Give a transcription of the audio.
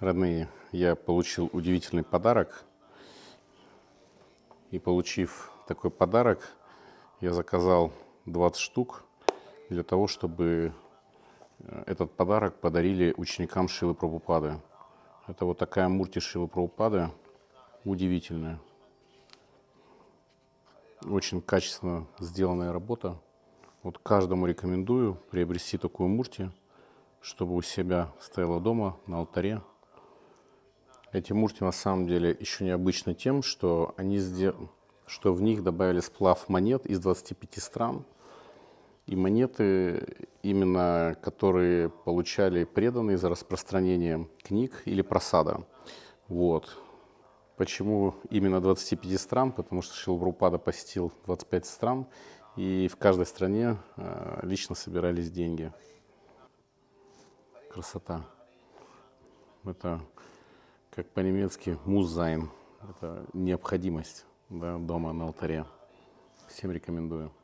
Родные, я получил удивительный подарок. И получив такой подарок, я заказал 20 штук для того, чтобы этот подарок подарили ученикам Шрилы Прабхупады. Это вот такая мурти Шрилы Прабхупады, удивительная. Очень качественно сделанная работа. Вот каждому рекомендую приобрести такую мурти, чтобы у себя стояла дома на алтаре. Эти мурти на самом деле еще необычны тем, что что в них добавили сплав монет из 25 стран. И монеты, именно которые получали преданные за распространение книг или просада. Вот. Почему именно 25 стран? Потому что Шрила Прабхупада посетил 25 стран, и в каждой стране лично собирались деньги. Красота. Это, как по-немецки, музайн. Это необходимость, да, дома на алтаре. Всем рекомендую.